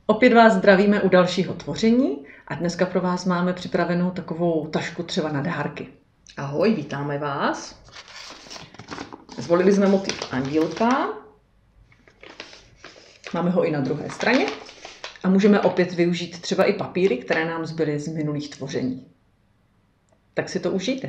Opět vás zdravíme u dalšího tvoření a dneska pro vás máme připravenou takovou tašku třeba na dárky. Ahoj, vítáme vás. Zvolili jsme motiv andílka. Máme ho i na druhé straně a můžeme opět využít třeba i papíry, které nám zbyly z minulých tvoření. Tak si to užijte.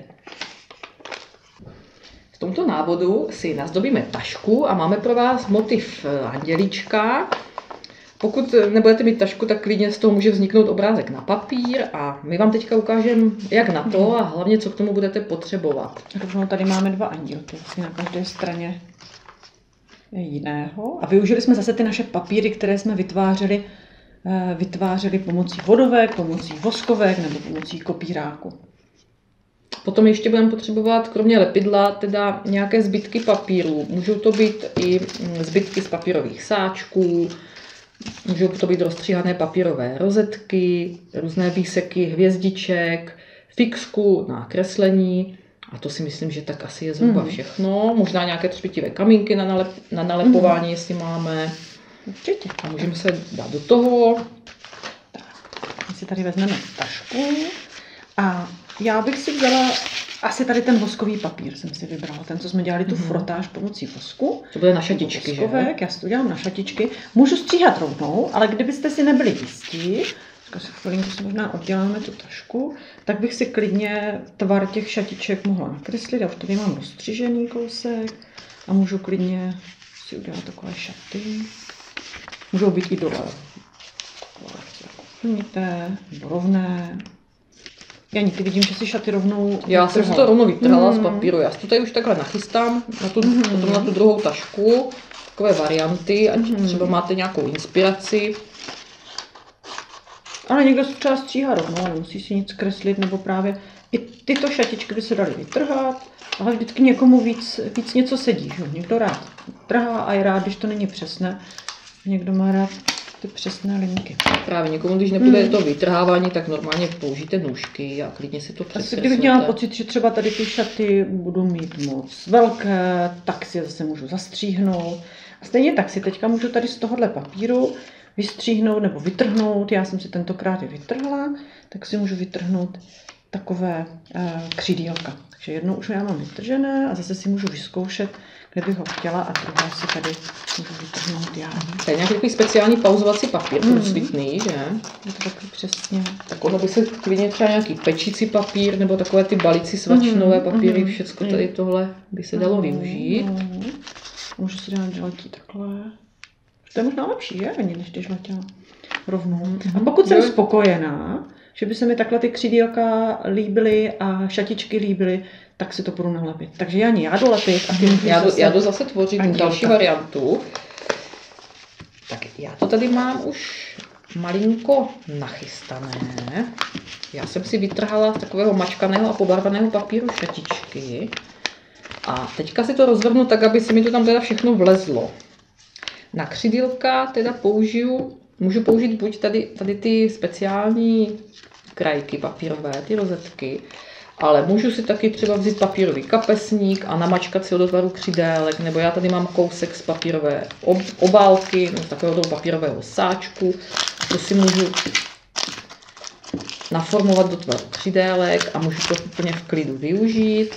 V tomto návodu si nazdobíme tašku a máme pro vás motiv andělíčka. Pokud nebudete mít tašku, tak klidně z toho může vzniknout obrázek na papír a my vám teďka ukážeme, jak na to a hlavně, co k tomu budete potřebovat. Rovnou tady máme dva andílky, na každé straně je jiného. A využili jsme zase ty naše papíry, které jsme vytvářeli pomocí vodovek, pomocí voskovek nebo pomocí kopíráku. Potom ještě budeme potřebovat, kromě lepidla, teda nějaké zbytky papíru. Můžou to být i zbytky z papírových sáčků, můžou to být rozstříhané papírové rozetky, různé výseky hvězdiček, fixku na kreslení. A to si myslím, že tak asi je zhruba všechno. Možná nějaké třpitivé kamínky na nalepování, jestli máme. Určitě. A můžeme se dát do toho. Tak, my si tady vezmeme tašku a já bych si vzala asi tady ten voskový papír, jsem si vybrala. Ten, co jsme dělali tu frotáž pomocí vosku. To bude na šatičky, že? Já si to dělám na šatičky. Můžu stříhat rovnou, ale kdybyste si nebyli jistí, si chvilinku si možná odděláme tu tašku, tak bych si klidně tvar těch šatiček mohla nakreslit. Já už tady mám rozstřižený kousek a můžu klidně si udělat takové šaty. Můžou být i dole nebo rovné. Já nikdy vidím, že si šaty rovnou... Já jsem si to rovnou vytrhala z papíru. Já si to tady už takhle nachystám potom na tu druhou tašku. Takové varianty, ať třeba máte nějakou inspiraci. Ale někdo si třeba stříhá rovnou, nemusí si nic kreslit, nebo právě i tyto šatičky by se daly vytrhat, ale vždycky někomu víc něco sedí. Že? Někdo rád trhá a je rád, když to není přesné. Někdo má rád ty přesné linky. Právě někomu, když nebude to vytrhávání, tak normálně použijte nůžky a klidně si to přeskreslete. Kdybych měla pocit, že třeba tady ty šaty budu mít moc velké, tak si je zase můžu zastříhnout. A stejně tak si teďka můžu tady z tohohle papíru vystříhnout nebo vytrhnout. Já jsem si tentokrát je vytrhla, tak si můžu vytrhnout takové křídílka. Takže jednou už já mám vytržené a zase si můžu vyzkoušet, kde bych ho chtěla a druhé si tady můžu vytrhnout já. To je nějaký takový speciální pauzovací papír, průsvitný, že? Je to takový přesně. Tak ono by se klidně třeba nějaký pečící papír nebo takové ty balíci svačinové papíry, všecko tady tohle by se dalo využít. Můžu si dát žletí takhle. To je možná lepší, že? Než ty žletěla rovnou. A pokud jsem spokojená, že by se mi takhle ty křídílka líbily a šatičky líbily, tak si to budu nalepit. Takže já jdu lepit a ty já jdu zase tvořit další variantu. Tak já to tady mám už malinko nachystané. Já jsem si vytrhala z takového mačkaného a pobarvaného papíru šatičky. A teďka si to rozvrhnu tak, aby se mi to tam teda všechno vlezlo. Na křidílka teda můžu použít buď tady ty speciální krajky papírové, ty rozetky, ale můžu si taky třeba vzít papírový kapesník a namačkat si ho do tvaru křidélek, nebo já tady mám kousek z papírové obálky, z takového papírového sáčku, to si můžu naformovat do tvaru křidélek a můžu to úplně v klidu využít.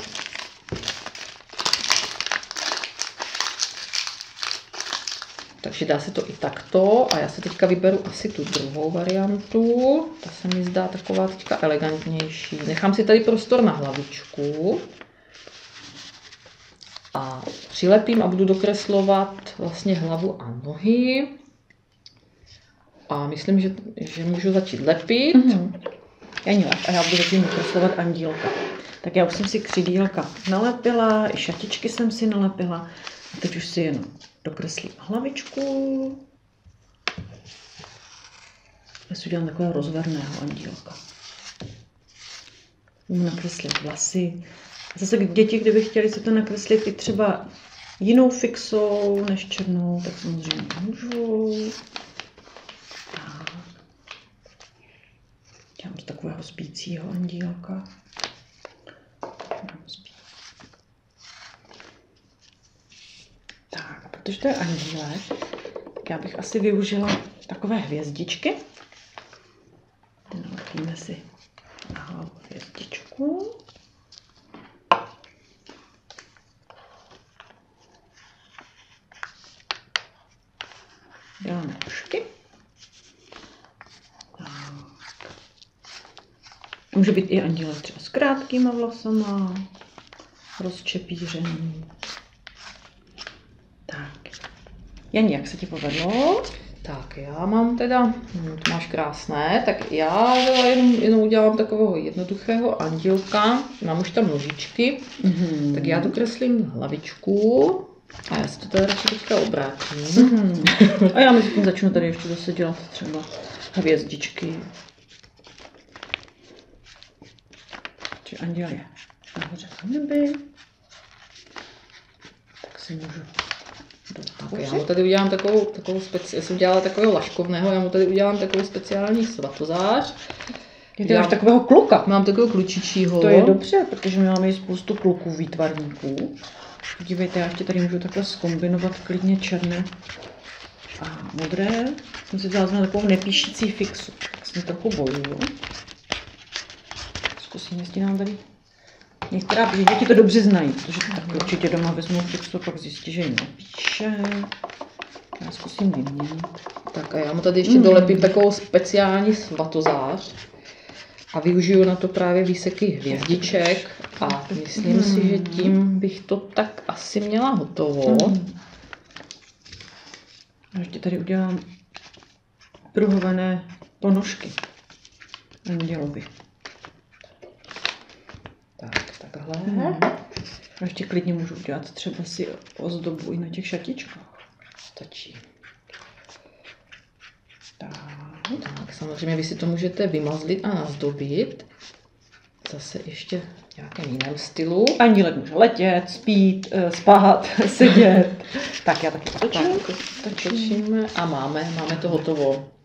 Takže dá se to i takto a já se teďka vyberu asi tu druhou variantu. Ta se mi zdá taková teďka elegantnější. Nechám si tady prostor na hlavičku a přilepím a budu dokreslovat vlastně hlavu a nohy. A myslím, že můžu začít lepit. A já budu zatím dokreslovat andílka. Tak já už jsem si křidílka nalepila, i šatičky jsem si nalepila. A teď už si jenom dokreslím hlavičku. Já si udělám takového rozverného andílka. Můžu nakreslit vlasy. A zase děti, kdyby chtěli si to nakreslit i třeba jinou fixou než černou, tak samozřejmě můžou. Dělám z takového spícího andílka. Tak, protože to je andílek, tak já bych asi využila takové hvězdičky. Nalepíme si na hlavu hvězdičku. Děláme ušky. Může být i andělek třeba s krátkýma vlasama, rozčepířený. Tak. Jani, jak se ti povedlo? Tak já mám teda, to máš krásné, tak já jenom udělám takového jednoduchého andělka, mám už tam nožičky, tak já tu kreslím hlavičku a já si to teda radši teďka obrátím. A já mezi tím začnu tady ještě zase dělat třeba hvězdičky. Či anděl je nahoře na nebi, tak si můžu tak já mu tady udělám takovou já jsem dělala takového laškovného, já mu tady udělám takovou speciální svatozář. Ty máš takového kluka. Mám takového klučičího. To je dobře, protože my máme i spoustu kluků výtvarníků. Podívejte, já ještě tady můžu takhle zkombinovat klidně černé a modré. Jsem si vzala na takovou nepíšící fixu, tak se mi trochu bojuju. Zkusím, jestli nám tady některá děti to dobře znají, protože tak určitě doma vezmou fixu, pak zjistí, že jim napíše. Já zkusím vyměnit. Tak a já mu tady ještě dolepím takovou speciální svatozář a využiju na to právě výseky hvězdiček a myslím si, že tím bych to tak asi měla hotovo. A ještě tady udělám pruhované ponožky andělovi. Takhle. A ještě klidně můžu udělat třeba si ozdobu i na těch šatičkách. Stačí. Tak samozřejmě vy si to můžete vymazlit a nazdobit. Zase ještě v nějakém jiném stylu. Andělek může letět, spát, sedět. Tak já taky točíme a máme to hotovo.